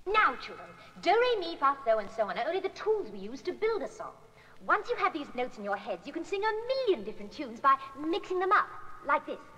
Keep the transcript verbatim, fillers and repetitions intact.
Now, children, do, re, mi, fa, so, and so on are only the tools we use to build a song. Once you have these notes in your heads, you can sing a million different tunes by mixing them up, like this.